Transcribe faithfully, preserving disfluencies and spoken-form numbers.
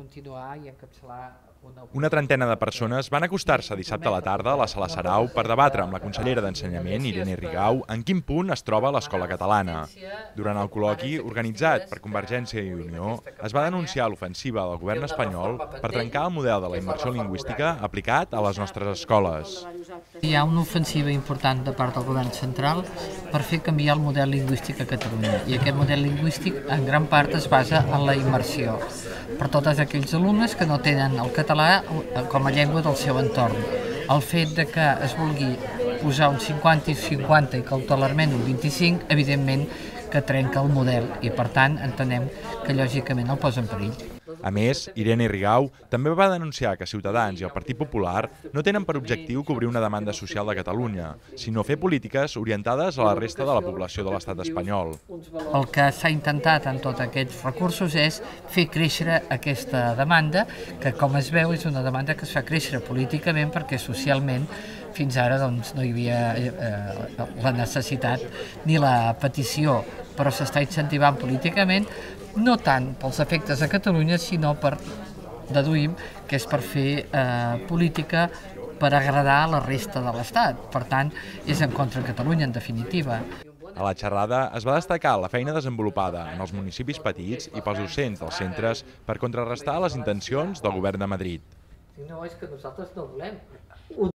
continuar i encapçalar una... Una trentena de persones van acostar-se dissabte a la tarda a la Sala Sarau per debatre amb la consellera d'Ensenyament, Irene Rigau, en quin punt es troba l'escola catalana. Durant el col·loqui, organitzat per Convergència i Unió, es va denunciar l'ofensiva del govern espanyol per trencar el model de la immersió lingüística aplicat a les nostres escoles. Hi ha una ofensiva important de part del govern central per fer canviar el model lingüístic a Catalunya, i aquest model lingüístic en gran part es basa en la immersió per tots aquells alumnes que no tenen el català com a llengua del seu entorn. El fet de que es vulgui posar un cinquanta i cinquanta i cautelarment un vint-i-cinc, evidentment que trenca el model i per tant entenem que lògicament el posa en perill. A més, Irene Rigau també va denunciar que Ciutadans i el Partit Popular no tenen per objectiu cobrir una demanda social de Catalunya, sinó fer polítiques orientades a la resta de la població de l'estat espanyol. El que s'ha intentat en tots aquests recursos és fer créixer aquesta demanda, que com es veu és una demanda que es fa créixer políticament perquè socialment fins ara doncs, no hi havia eh, la necessitat ni la petició, però s'està incentivant políticament, no tant pels efectes a Catalunya, sinó per, deduïm, que és per fer eh, política per agradar a la resta de l'Estat. Per tant, és en contra de Catalunya, en definitiva. A la xerrada es va destacar la feina desenvolupada en els municipis petits i pels docents dels centres per contrarrestar les intencions del govern de Madrid. No, és que nosaltres no volem